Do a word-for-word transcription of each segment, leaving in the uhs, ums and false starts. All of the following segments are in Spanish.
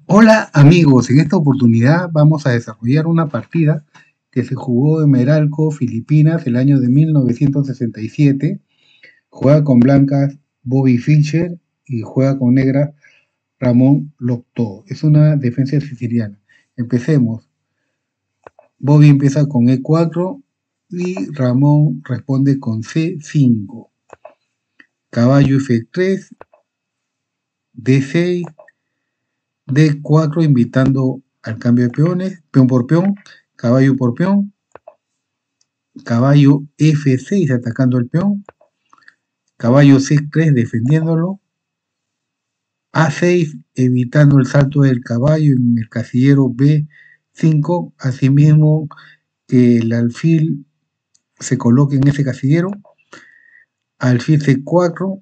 Hola amigos, en esta oportunidad vamos a desarrollar una partida que se jugó en Meralco, Filipinas, el año de mil novecientos sesenta y siete. Juega con blancas Bobby Fischer y juega con negras Ramón Lopto. Es una defensa siciliana. Empecemos. Bobby empieza con E cuatro y Ramón responde con C cinco. Caballo F tres, D seis, D cuatro invitando al cambio de peones, peón por peón, caballo por peón, caballo F seis atacando el peón, caballo C tres defendiéndolo, A seis evitando el salto del caballo en el casillero B cinco, asimismo que el alfil se coloque en ese casillero, alfil C cuatro,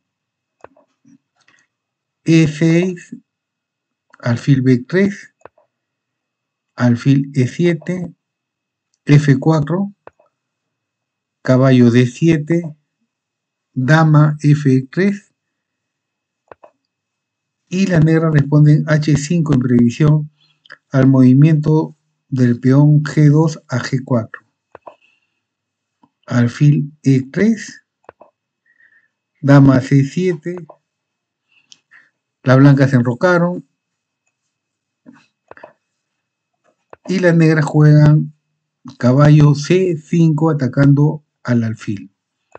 E seis, alfil B tres, alfil E siete, F cuatro, caballo D siete, dama F tres, y las negras responden H cinco en previsión al movimiento del peón G dos a G cuatro. Alfil E tres, dama C siete, las blancas se enrocaron y las negras juegan caballo C cinco atacando al alfil.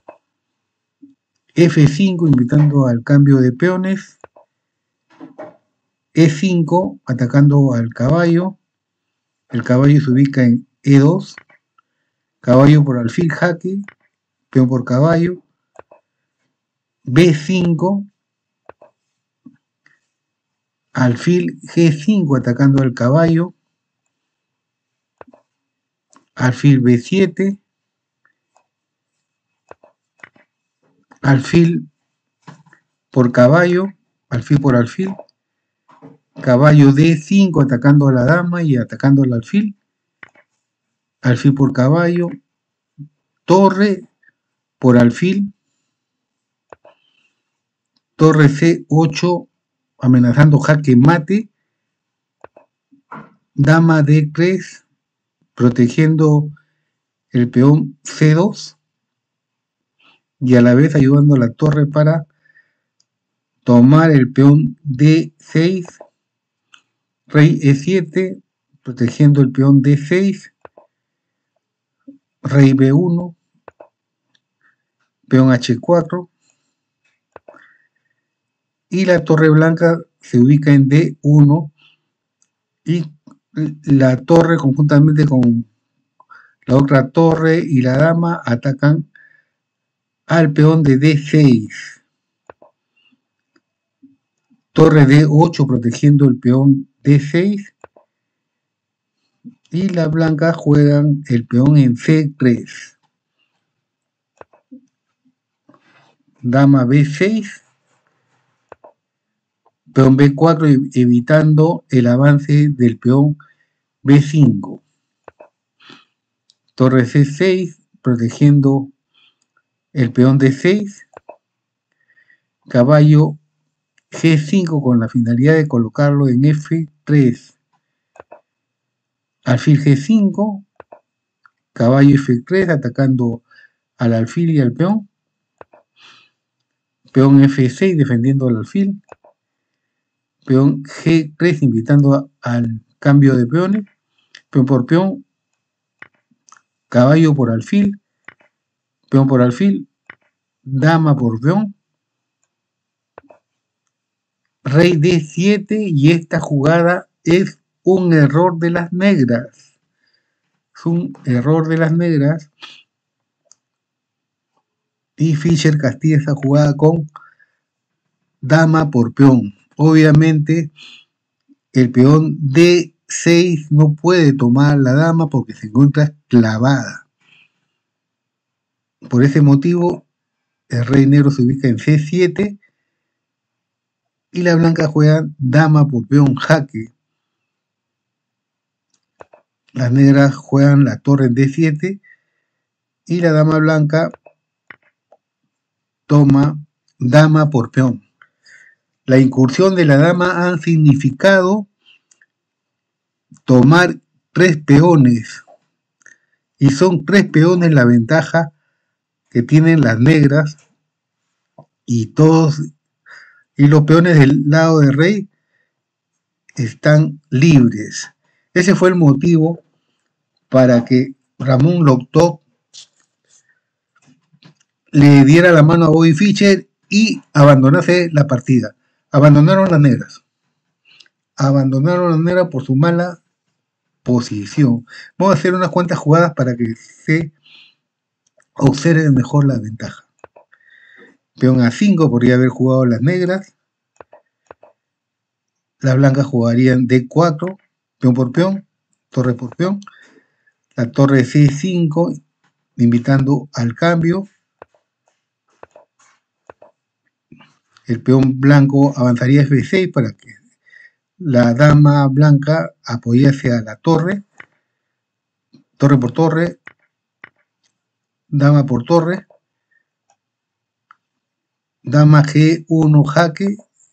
F cinco invitando al cambio de peones, E cinco atacando al caballo, el caballo se ubica en E dos, caballo por alfil jaque, peón por caballo, B cinco, alfil G cinco atacando al caballo, alfil B siete, alfil por caballo, alfil por alfil, caballo D cinco atacando a la dama y atacando al alfil, alfil por caballo, torre por alfil, torre C ocho amenazando jaque mate, dama D tres protegiendo el peón C dos y a la vez ayudando a la torre para tomar el peón D seis, rey E siete protegiendo el peón D seis, rey B uno, peón H cuatro, y la torre blanca se ubica en D uno y la torre conjuntamente con la otra torre y la dama atacan al peón de D seis. Torre D ocho protegiendo el peón D seis y las blancas juegan el peón en C tres. Dama B seis, peón B cuatro evitando el avance del peón B cinco. Torre C seis protegiendo el peón D seis. Caballo G cinco con la finalidad de colocarlo en F tres. Alfil G cinco, caballo F tres atacando al alfil y al peón. Peón F seis defendiendo al alfil. Peón G tres invitando al cambio de peones. Peón por peón. Caballo por alfil. Peón por alfil. Dama por peón. Rey D siete y esta jugada es un error de las negras. Es un error de las negras. Y Fischer castiga esa jugada con dama por peón. Obviamente el peón D seis no puede tomar la dama porque se encuentra clavada. Por ese motivo el rey negro se ubica en C siete y la blanca juega dama por peón jaque. Las negras juegan la torre en D siete y la dama blanca toma dama por peón. La incursión de la dama ha significado tomar tres peones. Y son tres peones la ventaja que tienen las negras. Y todos, y los peones del lado de rey están libres. Ese fue el motivo para que Ramón Loctó le diera la mano a Bobby Fischer y abandonase la partida. Abandonaron las negras. Abandonaron las negras por su mala posición. Vamos a hacer unas cuantas jugadas para que se observe mejor la ventaja. Peón a cinco podría haber jugado las negras. Las blancas jugarían D cuatro, peón por peón, torre por peón. La torre C cinco, invitando al cambio. El peón blanco avanzaría F seis para que la dama blanca apoyase a la torre. Torre por torre. Dama por torre. Dama G uno jaque.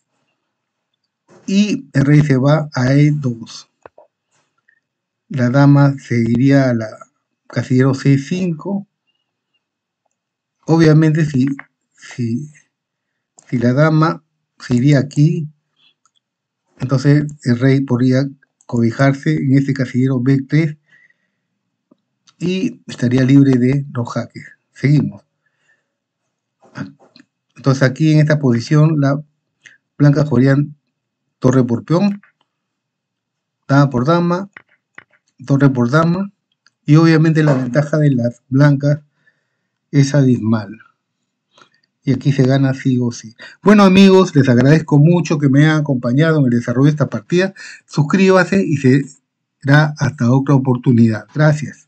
Y el rey se va a E dos. La dama se iría a la casillero C cinco. Obviamente si, si, si la dama se iría aquí, entonces el rey podría cobijarse en este casillero B tres y estaría libre de los jaques. Seguimos. Entonces aquí en esta posición la blancas jugarían torre por peón, dama por dama, torre por dama, y obviamente la ventaja de las blancas es abismal. Y aquí se gana sí o sí. Bueno amigos, les agradezco mucho que me hayan acompañado en el desarrollo de esta partida. Suscríbase y será hasta otra oportunidad. Gracias.